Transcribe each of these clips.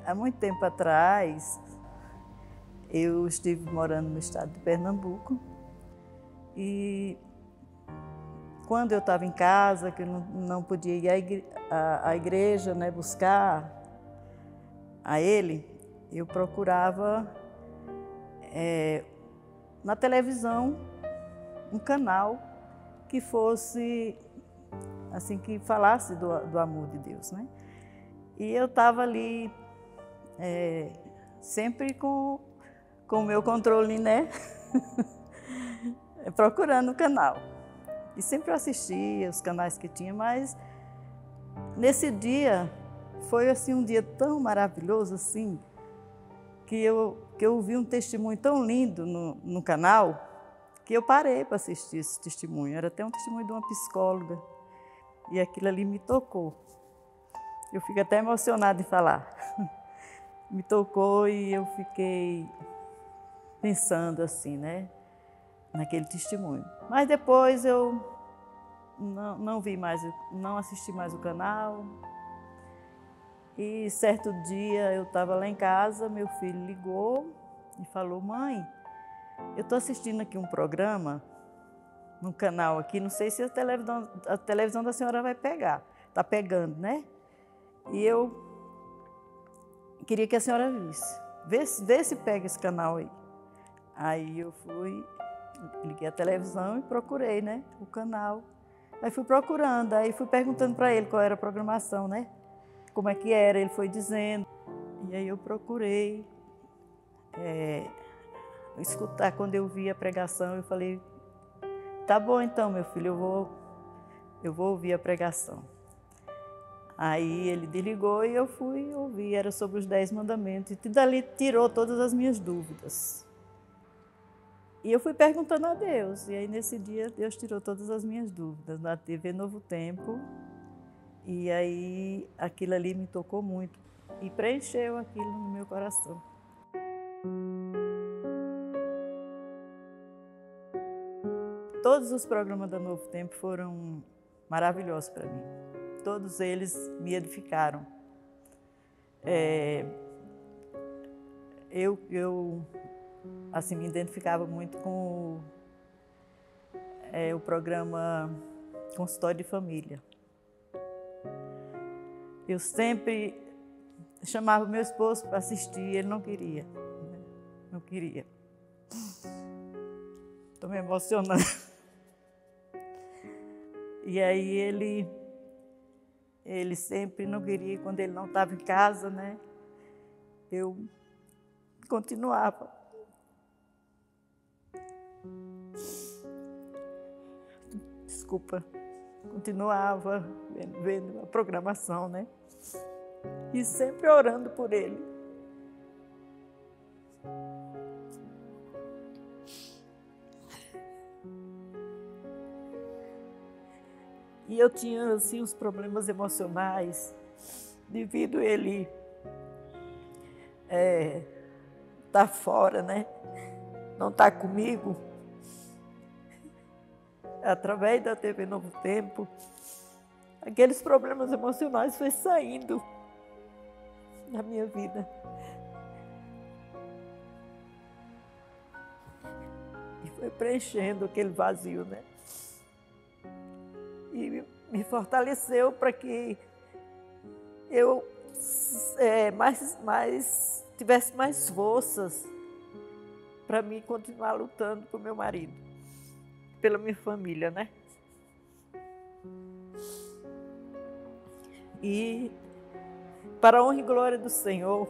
Há muito tempo atrás, eu estive morando no estado de Pernambuco e quando eu estava em casa, que eu não podia ir à igreja, né, buscar a ele, eu procurava na televisão um canal que fosse, assim, que falasse do amor de Deus, né? E eu estava ali sempre com o meu controle, né? Procurando o canal. E sempre eu assistia os canais que tinha, mas nesse dia foi assim um dia tão maravilhoso assim, que eu ouvi um testemunho tão lindo no canal, que eu parei para assistir esse testemunho. Era até um testemunho de uma psicóloga. E aquilo ali me tocou. Eu fico até emocionada em falar. Me tocou e eu fiquei pensando assim, né, naquele testemunho. Mas depois eu não vi mais, não assisti mais o canal. E certo dia eu estava lá em casa, meu filho ligou e falou: mãe, eu estou assistindo aqui um programa no canal aqui, não sei se a televisão da senhora vai pegar. Está pegando, né? E eu queria que a senhora visse. Vê se pega esse canal aí. Aí eu fui, liguei a televisão e procurei, né, o canal. Aí fui procurando, aí fui perguntando para ele qual era a programação, né? Como é que era, ele foi dizendo. E aí eu procurei escutar. Quando eu vi a pregação, eu falei: tá bom então, meu filho, eu vou ouvir a pregação. Aí ele desligou e eu fui ouvir, era sobre os 10 mandamentos. E dali tirou todas as minhas dúvidas. E eu fui perguntando a Deus, e aí nesse dia Deus tirou todas as minhas dúvidas na TV Novo Tempo. E aí aquilo ali me tocou muito e preencheu aquilo no meu coração. Todos os programas da Novo Tempo foram maravilhosos para mim. Todos eles me edificaram. Eu assim, me identificava muito com o programa Consultório de Família. Eu sempre chamava meu esposo para assistir, ele não queria. Não queria. Estou me emocionando. E aí ele sempre não queria, quando ele não estava em casa, né? Eu continuava. Desculpa. Continuava vendo a programação, né? E sempre orando por ele. E eu tinha, assim, uns problemas emocionais devido a ele estar fora, né? Não estar comigo. Através da TV Novo Tempo, aqueles problemas emocionais foi saindo da minha vida. E foi preenchendo aquele vazio, né? E me fortaleceu para que eu tivesse mais forças para mim continuar lutando por meu marido, pela minha família, né? E para a honra e glória do Senhor,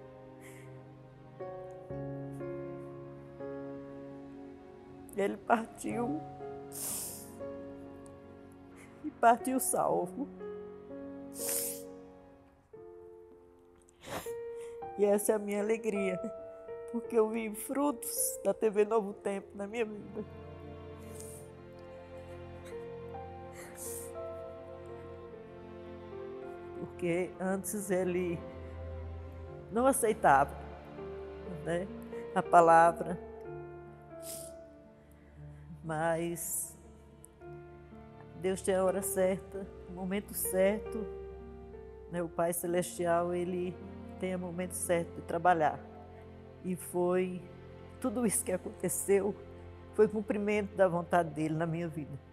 ele partiu e partiu salvo. E essa é a minha alegria, porque eu vi frutos da TV Novo Tempo na minha vida. Porque antes ele não aceitava, né, a palavra, mas Deus tem a hora certa, o momento certo, né? O Pai Celestial, ele tem o momento certo de trabalhar. E foi tudo isso que aconteceu, foi cumprimento da vontade dele na minha vida.